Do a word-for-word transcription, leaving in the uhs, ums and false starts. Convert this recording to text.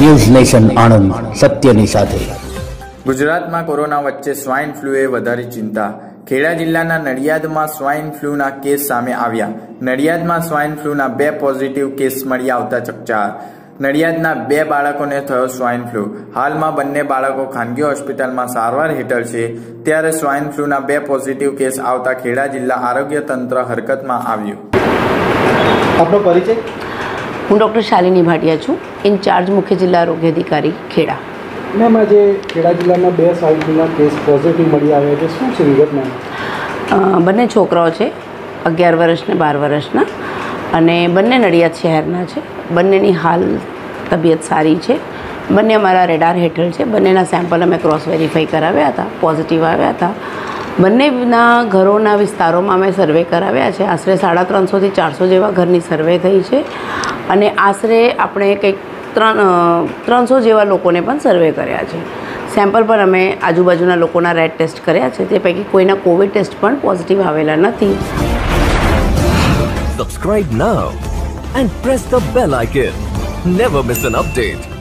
News nation Anand, સત્યની સાથે। ગુજરાતમાં કોરોના વચ્ચે સ્વાઇન ફ્લૂએ વધારી ચિંતા। ખેડા જિલ્લાના નડિયાદમાં સ્વાઇન ફ્લૂના કેસ સામે આવ્યા। નડિયાદમાં સ્વાઇન ફ્લૂના બે પોઝિટિવ કેસ મળી આવતા ચકચાર। નડિયાદના બે બાળકોને થયો સ્વાઇન ફ્લૂ। હાલમાં બંને બાળકો ખાનગી હોસ્પિટલમાં સારવાર હેઠળ છે, ત્યારે સ્વાઇન ફ્લૂના બે પોઝિટિવ કેસ આવતા ખેડા જિલ્લા આરોગ્ય તંત્ર હરકતમાં આવ્યું। આપનો પરિચય? હું ડૉક્ટર શાલિની ભાટિયા છું, ઇન્ચાર્જ મુખ્ય જિલ્લા આરોગ્ય અધિકારી ખેડા। મેમ, આજે ખેડા જિલ્લામાં બે સ્વાઇન ફ્લૂના કેસ પોઝિટિવ મળી આવ્યા છે, શું છે વિગત મેમ? બંને છોકરાઓ છે, અગિયાર વર્ષના બાર વર્ષના, અને બંને નડિયાદ શહેરના છે। બંનેની હાલ તબિયત સારી છે, બંને અમારા રેડાર હેઠળ છે। બંનેના સેમ્પલ અમે ક્રોસ વેરીફાઈ કરાવ્યા હતા, પોઝિટિવ આવ્યા હતા। બંનેના ઘરોના વિસ્તારોમાં અમે સર્વે કરાવ્યા છે। આશરે સાડા ત્રણસોથી ચારસો જેવા ઘરની સર્વે થઈ છે, અને આશરે આપણે કંઈક ત્રણ ત્રણસો જેવા લોકોને પણ સર્વે કર્યા છે। સેમ્પલ પર અમે આજુબાજુના લોકોના રેડ ટેસ્ટ કર્યા છે, તે પૈકી કોઈના કોવિડ ટેસ્ટ પણ પોઝિટિવ આવેલા નથી। Subscribe now and press the bell icon. Never miss an update.